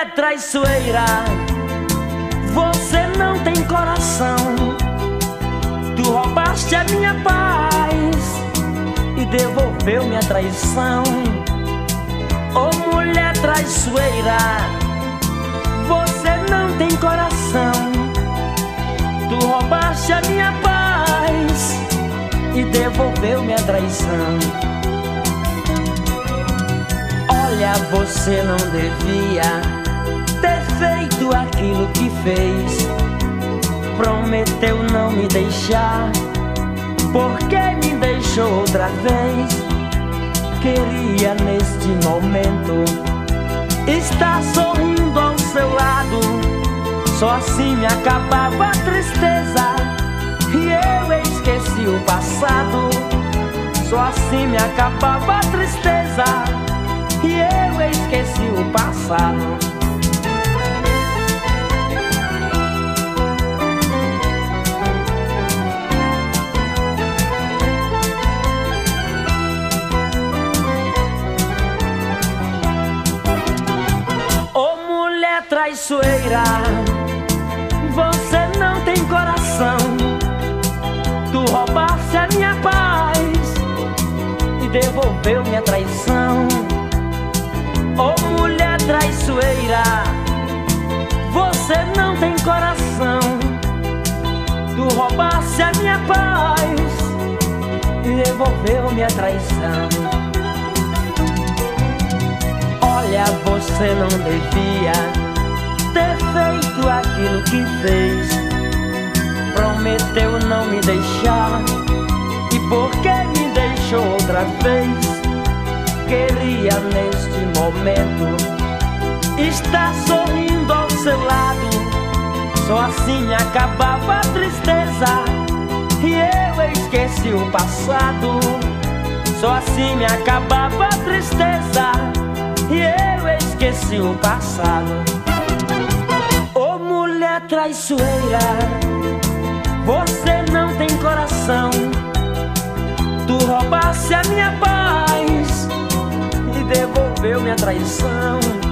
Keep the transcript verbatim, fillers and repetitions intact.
mulher traiçoeira, você não tem coração. Tu roubaste a minha paz e devolveu minha traição. Oh, mulher traiçoeira, você não tem coração. Tu roubaste a minha paz e devolveu minha traição. Olha, você não devia ter feito aquilo que fez. Prometeu não me deixar, porque me deixou outra vez. Queria neste momento estar sorrindo ao seu lado, só assim me acabava a tristeza e eu esqueci o passado. Só assim me acabava a tristeza e eu esqueci o passado. Ô mulher traiçoeira, você não tem coração. Tu roubaste a minha paz e devolveu minha traição. Oh, mulher traiçoeira, você não tem coração. Tu roubaste a minha paz e devolveu minha traição. Olha, você não devia ter feito aquilo que fez. Prometeu não me deixar e porque me deixou outra vez. Queria neste momento estar sorrindo ao seu lado, só assim acabava a tristeza e eu esqueci o passado. Só assim me acabava a tristeza e eu esqueci o passado. Ô mulher traiçoeira, você não tem coração. Tu roubaste a minha paz e devolveu minha traição.